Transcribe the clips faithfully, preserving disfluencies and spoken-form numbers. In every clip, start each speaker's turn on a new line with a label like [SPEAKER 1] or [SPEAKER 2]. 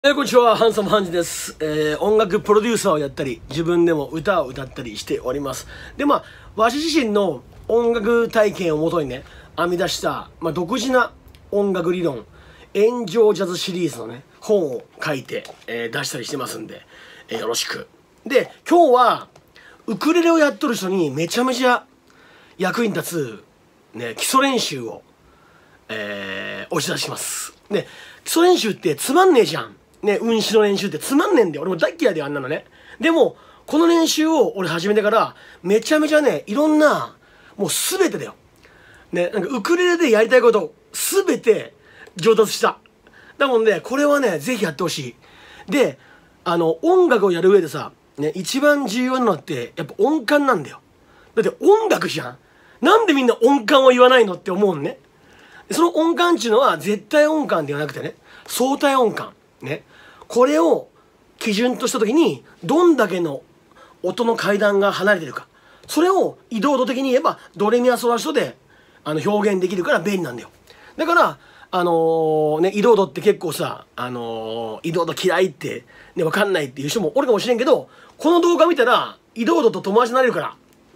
[SPEAKER 1] えー、こんにちは、ハンサムハンジです。えー、音楽プロデューサーをやったり、自分でも歌を歌ったりしております。で、まあ、わし自身の音楽体験をもとにね、編み出した、まあ、独自な音楽理論、炎上ジャズシリーズのね、本を書いて、えー、出したりしてますんで、えー、よろしく。で、今日は、ウクレレをやっとる人にめちゃめちゃ役に立つ、ね、基礎練習を、えー、お知らせします。で、基礎練習ってつまんねえじゃん。ね、運指の練習ってつまんねえんだよ。俺も大嫌いであんなのね。でも、この練習を俺始めてから、めちゃめちゃね、いろんな、もうすべてだよ。ね、なんかウクレレでやりたいこと、すべて上達した。だもんで、これはね、ぜひやってほしい。で、あの、音楽をやる上でさ、ね、一番重要なのって、やっぱ音感なんだよ。だって音楽じゃん。なんでみんな音感を言わないのって思うんね。その音感っていうのは絶対音感ではなくてね、相対音感。ね。これを基準としたときに、どんだけの音の階段が離れてるか。それを移動度的に言えば、ドレミアソラシドであの表現できるから便利なんだよ。だから、あのー、ね、移動度って結構さ、あのー、移動度嫌いって、ね、わかんないっていう人もおるかもしれんけど、この動画見たら、移動度と友達になれるから、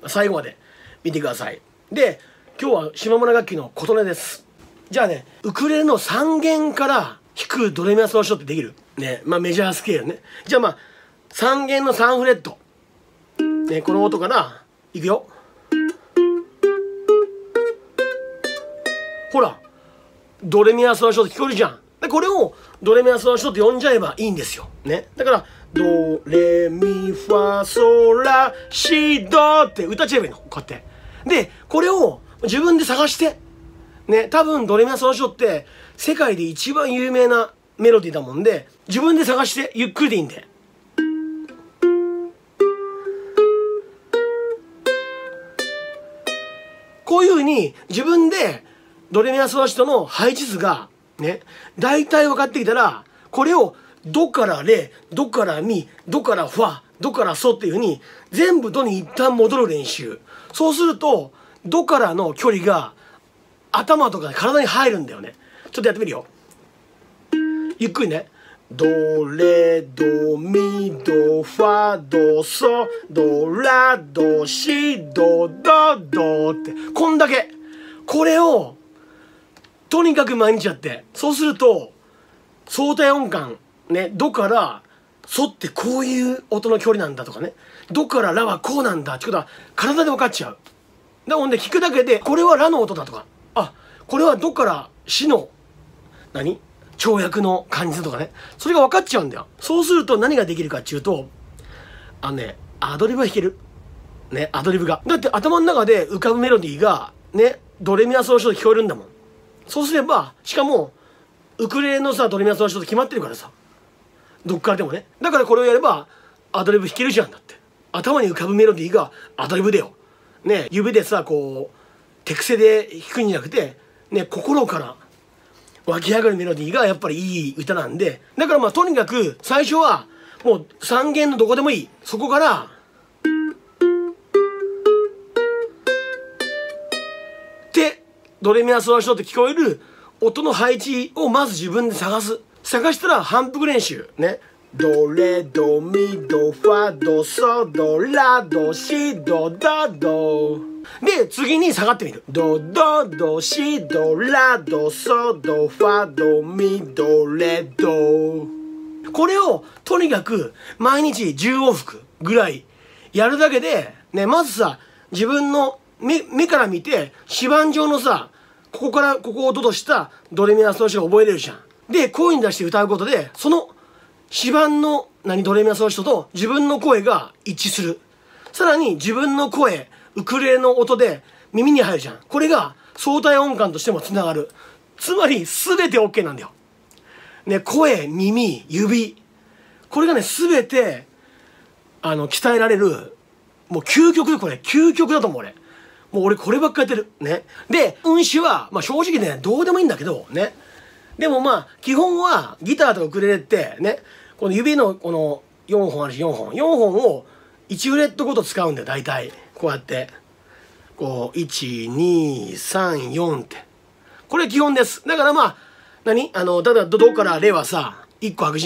[SPEAKER 1] 最後まで見てください。で、今日は島村楽器の琴音です。じゃあね、ウクレレのさん弦から弾くドレミアソラシドってできるね。まあメジャースケールね。じゃあまあ、さん弦のさんフレット。ね、この音からいくよ。ほら、ドレミアソラシドって聞こえるじゃん。で、これをドレミアソラシドって呼んじゃえばいいんですよ。ね。だから、ドレミファソラシドって歌っちゃえばいいの。こうやって。で、これを自分で探して。ね、多分ドレミアソラシドって世界で一番有名なメロディーだもんで、自分で探してゆっくりでいいんで。こういう風に自分でドレミアソラシドの配置図がね、大体分かってきたら、これをドからレ、ドからミ、ドからファ、ドからソっていう風に全部ドに一旦戻る練習。そうすると、ドからの距離が頭とか体に入るんだよね。ちょっとやってみるよ。ゆっくりね。ドレドミドファドソドラドシドドドってこんだけ。これをとにかく毎日やって、そうすると相対音感ね、ドからソってこういう音の距離なんだとかね、ドからラはこうなんだってことは体で分かっちゃう。だもんで聞くだけでこれはラの音だとか、あ、これはドからシの何跳躍の感じとかね、それが分かっちゃうんだよ。そうすると何ができるかっていうと、あのね、アドリブが弾けるね、アドリブがだって頭の中で浮かぶメロディーがね、ドレミアソラシドで聞こえるんだもん。そうすれば、しかもウクレレのさドレミアソラシド決まってるからさ、どっからでもね。だからこれをやればアドリブ弾けるじゃん。だって頭に浮かぶメロディーがアドリブだよね。指でさこう手癖で弾くんじゃなくてね、心から湧き上がるメロディーがやっぱりいい歌なんで、だからまあとにかく最初はもうさん弦のどこでもいい、そこからでドレミアソラシドって聞こえる音の配置をまず自分で探す。探したら反復練習ね。ドレドミドファドソドラドシドドドで次に下がってみる。ドドドシドラドソドファドミドレド。これをとにかく毎日じゅう往復ぐらいやるだけでね、まずさ自分の 目, 目から見て指板上のさここからここを音としたドレミアソラシドを覚えれるじゃん。で声に出して歌うことでその指板の何ドレミアソラシドと自分の声が一致する。さらに自分の声ウクレレの音で耳に入るじゃん。これが相対音感としてもつながる。つまり全て OK なんだよ。ね、声、耳、指。これがね、全て、あの、鍛えられる、もう究極これ。究極だと思う俺。もう俺こればっかやってる。ね。で、運指は、まあ正直ね、どうでもいいんだけど、ね。でもまあ、基本はギターとかウクレレって、ね、この指のこのよんほんあるしよんほん。よんほんをいちフレットごと使うんだよ、大体。こうやって。こう、いち、に、さん、よんって。これ基本です。だからまあ、何あの、だからドからレはさ、いっこ開くじゃん。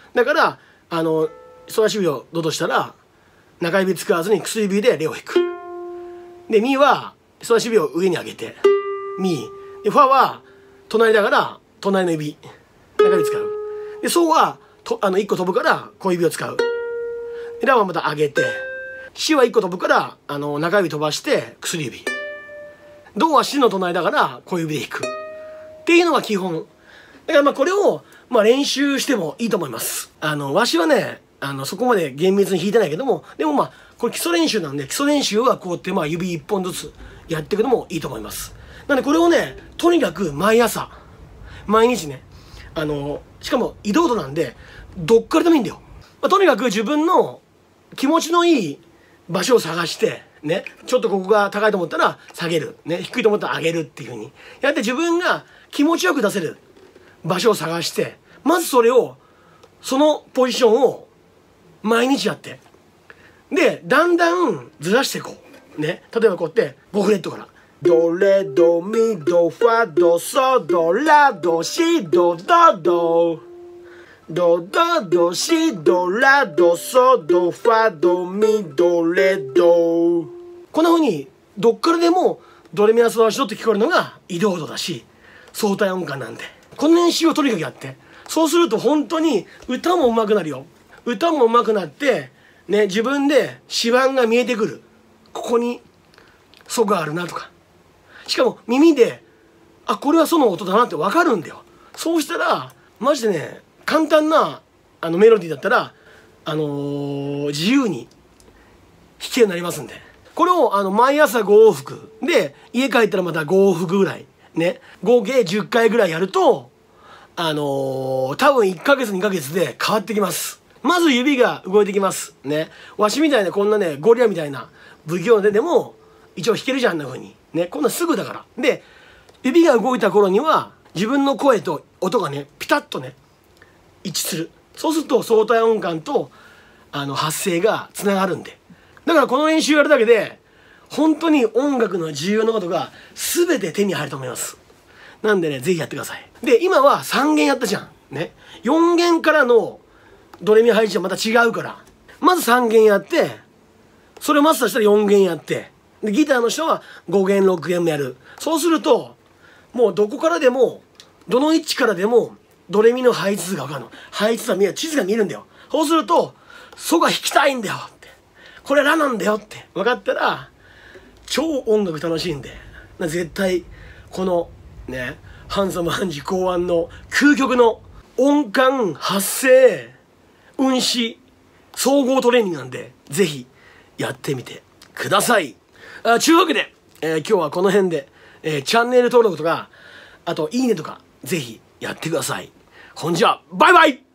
[SPEAKER 1] だからあの人差し指をドとしたら中指使わずに薬指でレを弾く。でミは人差し指を上に上げてミでファは隣だから隣の指中指使う。でソはとあのいっこ飛ぶから小指を使う。でラはまた上げてシはいっこ飛ぶからあの中指飛ばして薬指。ドはシの隣だから小指で弾くっていうのが基本だからまあこれをまあ練習してもいいと思います。あのわしはねあのそこまで厳密に弾いてないけどもでもまあこれ基礎練習なんで基礎練習はこうやってまあ指いっぽんずつやっていくのもいいと思います。なんでこれをねとにかく毎朝毎日ねあのしかも移動度なんでどっからでもいいんだよ。まあ、とにかく自分の気持ちのいい場所を探してねちょっとここが高いと思ったら下げる、ね、低いと思ったら上げるっていう風にやって自分が気持ちよく出せる場所を探してまずそれをそのポジションを毎日やってでだんだんずらしていこうね。例えばこうやってごフレットからドレドミドファドソドラドシドドドドドドシドラドソドファドミドレドこんな風にどっからでもドレミアソラシドって聞こえるのが移動度だし相対音感なんでこの練習をとにかくやってそうすると本当に歌も上手くなるよ。歌も上手くなってね自分で指板が見えてくる。ここにソがあるなとかしかも耳であこれはソの音だなって分かるんだよ。そうしたらマジでね簡単なあのメロディーだったらあのー、自由に弾けるようになりますんでこれをあの毎朝ご往復で家帰ったらまたご往復ぐらいね合計じゅっかいぐらいやるとあのー、多分いっかげつにかげつで変わってきます。まず指が動いてきますね。わしみたいなこんなねゴリラみたいな不器用ででも一応弾けるじゃんあんな風にねこんなすぐだから。で指が動いた頃には自分の声と音がねピタッとね一致する。そうすると相対音感とあの発声がつながるんでだからこの練習やるだけで本当に音楽の重要なことが全て手に入ると思います。なんでねぜひやってください。で今はさんげんやったじゃんねよんげんからのドレミ配置はまた違うからまずさんげんやってそれをマスターしたらよんげんやってでギターの人はごげんろっげんもやる。そうするともうどこからでもどの位置からでもドレミの配置図が分かるの。配置図は見える地図が見えるんだよ。そうするとソが弾きたいんだよってこれラなんだよって分かったら超音楽楽しいんで絶対このねハンサムハンジ考案の究極の音感発声運指総合トレーニングなんでぜひやってみてください。あちゅうわけで、えー、今日はこの辺で、えー、チャンネル登録とかあといいねとかぜひやってください。ほんじゃバイバイ。